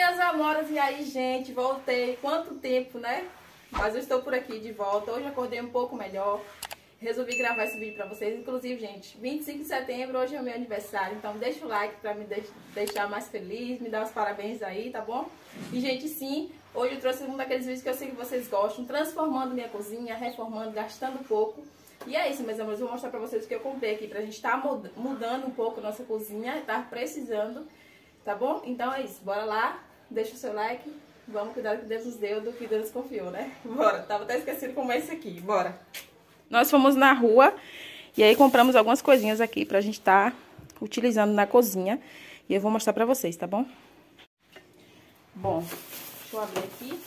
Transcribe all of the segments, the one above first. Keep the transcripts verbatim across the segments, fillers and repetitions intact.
minhas amoras, e aí, gente, voltei. Quanto tempo, né? Mas eu estou por aqui de volta. Hoje eu acordei um pouco melhor. Resolvi gravar esse vídeo pra vocês. Inclusive, gente, vinte e cinco de setembro, hoje é o meu aniversário. Então deixa o like pra me deixar mais feliz, me dar os parabéns aí, tá bom? E, gente, sim, hoje eu trouxe um daqueles vídeos que eu sei que vocês gostam, transformando minha cozinha, reformando, gastando pouco. E é isso, meus amores, eu vou mostrar pra vocês o que eu comprei aqui, pra gente tá mudando um pouco a nossa cozinha, tá precisando, tá bom? Então é isso, bora lá, deixa o seu like, vamos cuidar do que Deus nos deu, do que Deus nos confiou, né? Bora, tava até esquecendo como é isso aqui, bora! Nós fomos na rua e aí compramos algumas coisinhas aqui pra gente tá utilizando na cozinha. E eu vou mostrar pra vocês, tá bom? Bom, deixa eu abrir aqui.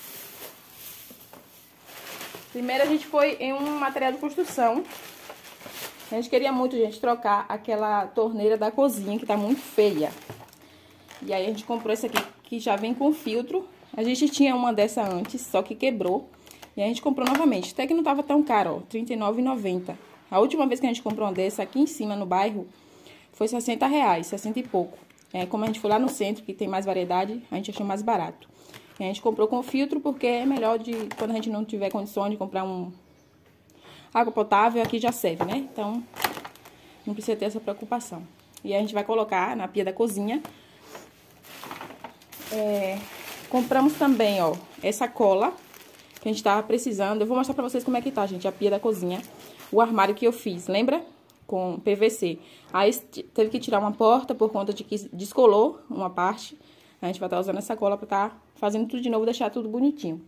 Primeiro a gente foi em um material de construção. A gente queria muito, gente, trocar aquela torneira da cozinha que tá muito feia. E aí a gente comprou esse aqui que já vem com filtro. A gente tinha uma dessa antes, só que quebrou. E a gente comprou novamente, até que não tava tão caro, ó, trinta e nove reais e noventa centavos. A última vez que a gente comprou uma dessa aqui em cima, no bairro, foi sessenta reais, sessenta e pouco. É, como a gente foi lá no centro, que tem mais variedade, a gente achou mais barato. E a gente comprou com filtro, porque é melhor de, quando a gente não tiver condições de comprar um água potável, aqui já serve, né? Então, não precisa ter essa preocupação. E a gente vai colocar na pia da cozinha. É, compramos também, ó, essa cola que a gente tava precisando. Eu vou mostrar pra vocês como é que tá, gente, a pia da cozinha. O armário que eu fiz, lembra? Com P V C. Aí teve que tirar uma porta por conta de que descolou uma parte. A gente vai estar usando essa cola pra tá fazendo tudo de novo, deixar tudo bonitinho.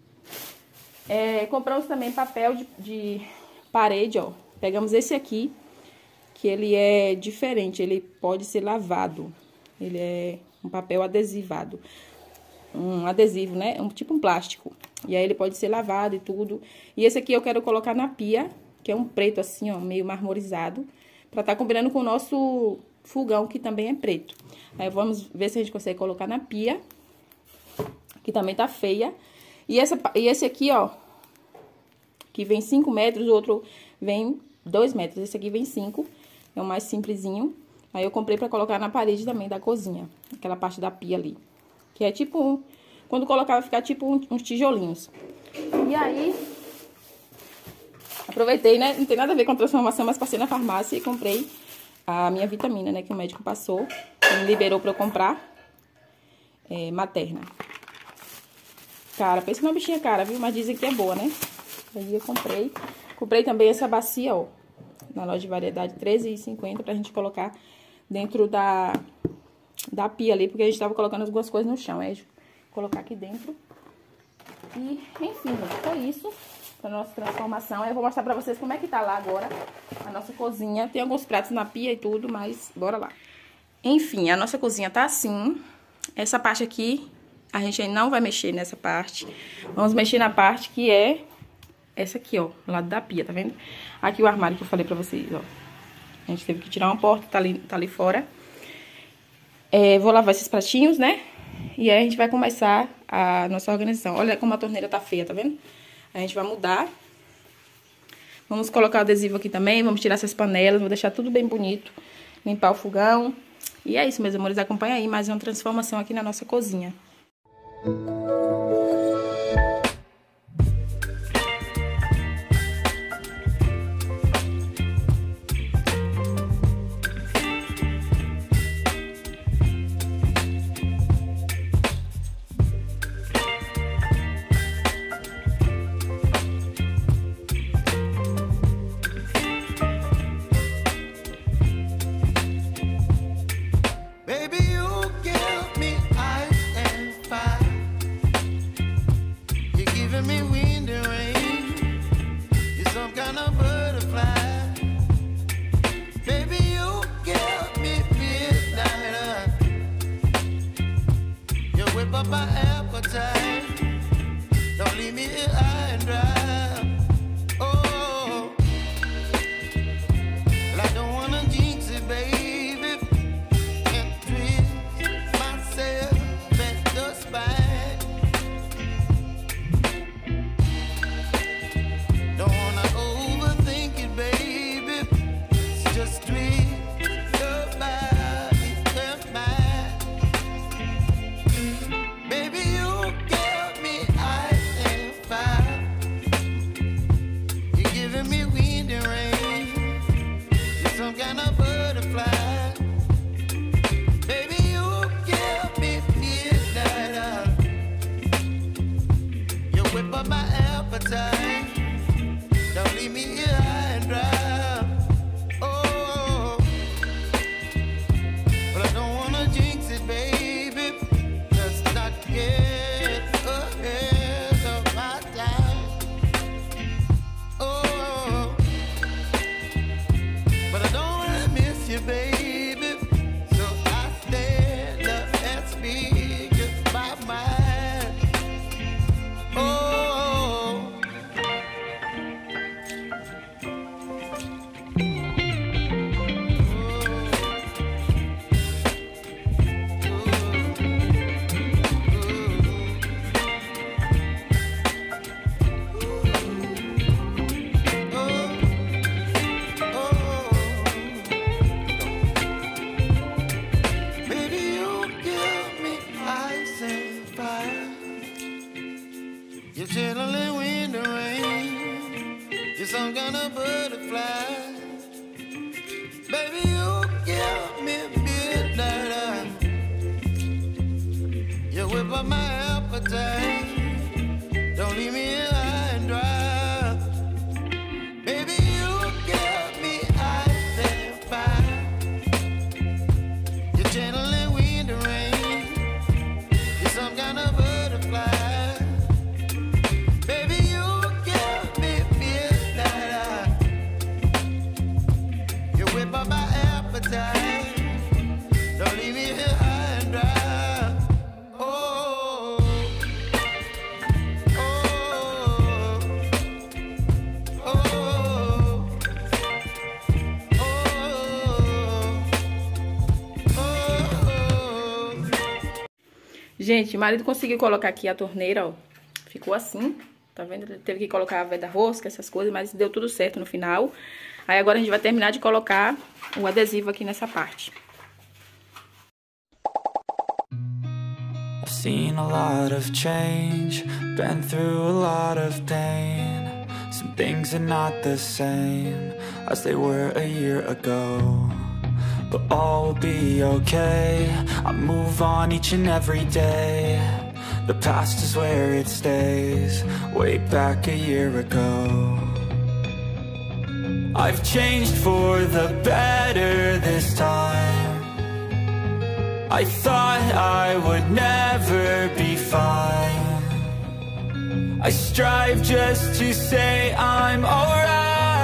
É, compramos também papel de, de parede, ó. Pegamos esse aqui, que ele é diferente, ele pode ser lavado. Ele é um papel adesivado. Um adesivo, né? Um, tipo um plástico. E aí ele pode ser lavado e tudo. E esse aqui eu quero colocar na pia, que é um preto assim, ó, meio marmorizado. Pra tá combinando com o nosso fogão, que também é preto. Aí vamos ver se a gente consegue colocar na pia, que também tá feia. E, essa, e esse aqui, ó, que vem cinco metros, o outro vem dois metros. Esse aqui vem cinco, é o mais simplesinho. Aí eu comprei pra colocar na parede também da cozinha, aquela parte da pia ali. Que é tipo um... Quando colocar vai ficar tipo uns tijolinhos. E aí, aproveitei, né? Não tem nada a ver com a transformação, mas passei na farmácia e comprei a minha vitamina, né? Que o médico passou. Ele liberou pra eu comprar. É, materna. Cara, pensa numa bichinha cara, viu? Mas dizem que é boa, né? Aí eu comprei. Comprei também essa bacia, ó. Na loja de variedade, treze reais e cinquenta centavos pra gente colocar dentro da... da pia ali, porque a gente tava colocando algumas coisas no chão. Aí colocar aqui dentro. E, enfim, gente, foi isso pra nossa transformação. Aí eu vou mostrar pra vocês como é que tá lá agora a nossa cozinha. Tem alguns pratos na pia e tudo, mas bora lá. Enfim, a nossa cozinha tá assim. Essa parte aqui, a gente ainda não vai mexer nessa parte. Vamos mexer na parte que é essa aqui, ó, do lado da pia, tá vendo? Aqui o armário que eu falei pra vocês, ó. A gente teve que tirar uma porta, tá ali, tá ali fora. É, vou lavar esses pratinhos, né? E aí a gente vai começar a nossa organização. Olha como a torneira tá feia, tá vendo? A gente vai mudar. Vamos colocar o adesivo aqui também. Vamos tirar essas panelas. Vou deixar tudo bem bonito. Limpar o fogão. E é isso, meus amores. Acompanha aí mais uma transformação aqui na nossa cozinha. some kind of butterfly. Baby, you give me midnight. You whip up my appetite. Don't leave me here high and dry. Baby, you give me ice and fire. You're channeling wind and rain. You're some kind of butterfly. Baby, you give me midnight. You whip up my appetite. Don't leave me here high and dry. Gente, o marido conseguiu colocar aqui a torneira, ó. Ficou assim, tá vendo? Ele teve que colocar a veda rosca, essas coisas, mas deu tudo certo no final. Aí agora a gente vai terminar de colocar o adesivo aqui nessa parte. I've seen a lot of change, been through a lot of pain. Some things are not the same as they were a year ago. But all will be okay, I move on each and every day. The past is where it stays, way back a year ago. I've changed for the better this time. I thought I would never be fine. I strive just to say I'm alright.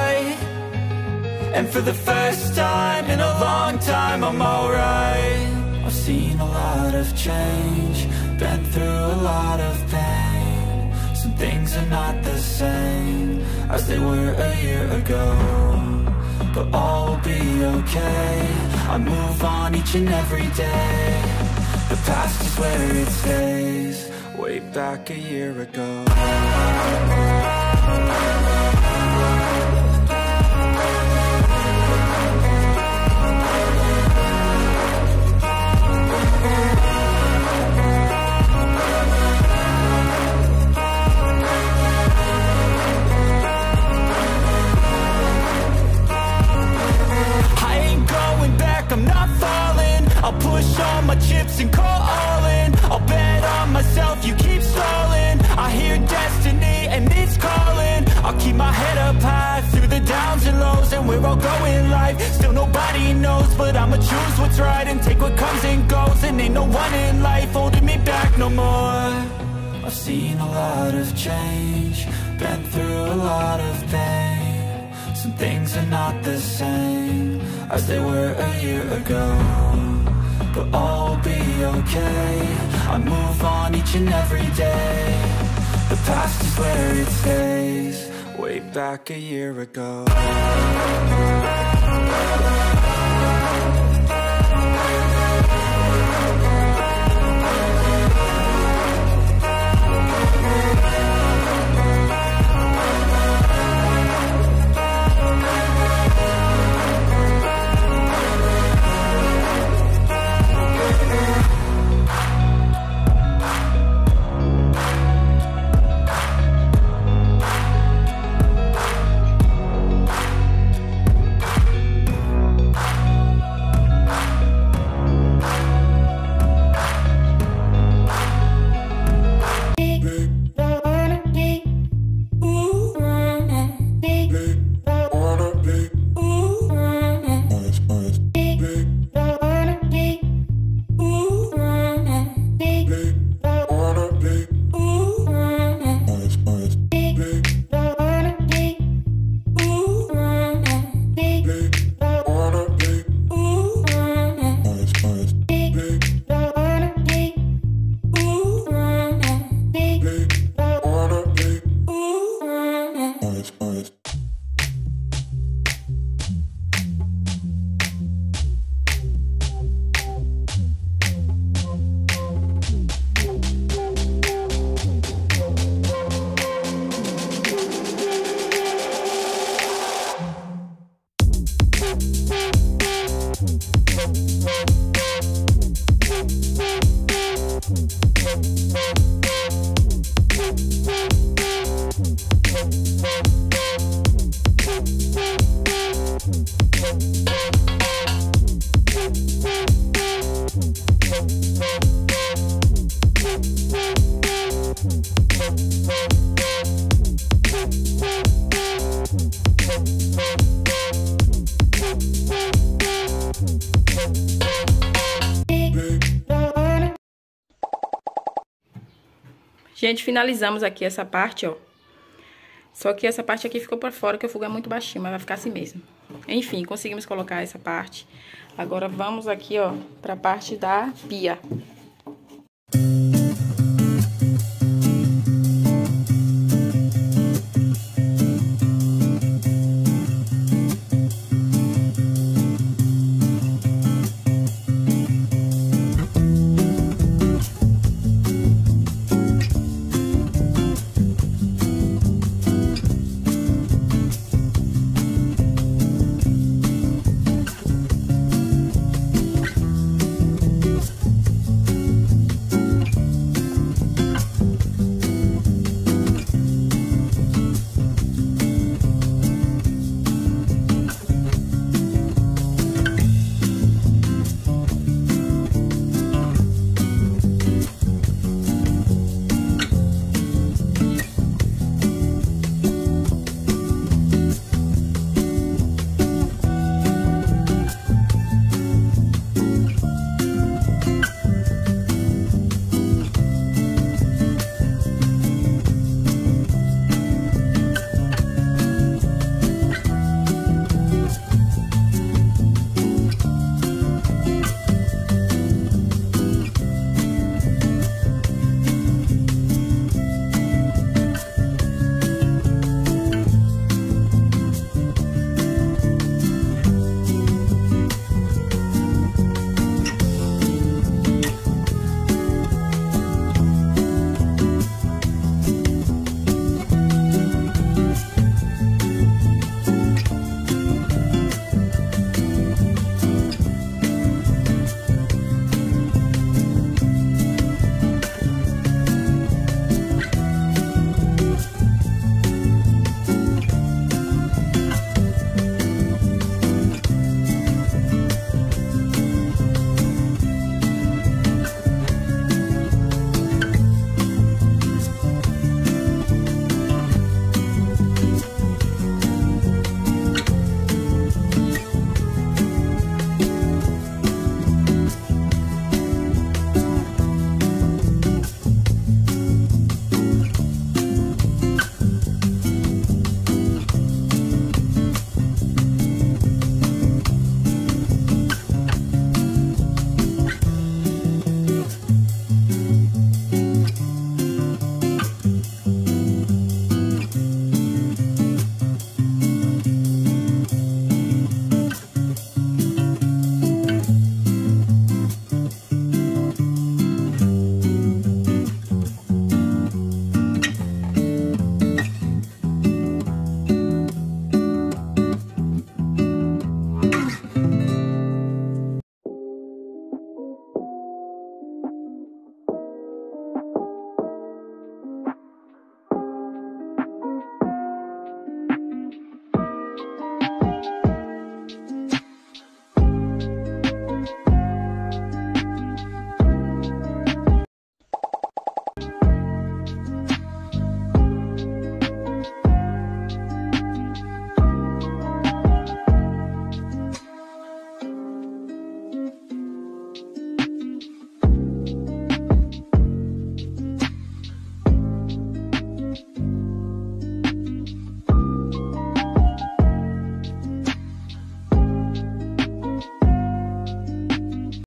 And for the first time in a long time, I'm alright. I've seen a lot of change, been through a lot of pain. Some things are not the same as they were a year ago. But all will be okay, I move on each and every day. The past is where it stays, way back a year ago. I'm not falling, I'll push all my chips and call all in. I'll bet on myself, you keep stalling. I hear destiny and it's calling. I'll keep my head up high through the downs and lows. And we're all going life, still nobody knows. But I'ma choose what's right and take what comes and goes. And ain't no one in life holding me back no more. I've seen a lot of change, been through a lot of pain. Some things are not the same as they were a year ago. But all will be okay, I move on each and every day. The past is where it stays, way back a year ago. Gente, finalizamos aqui essa parte, ó. Só que essa parte aqui ficou pra fora, que o fogo é muito baixinho, mas vai ficar assim mesmo. Enfim, conseguimos colocar essa parte. Agora vamos aqui, ó, pra parte da pia.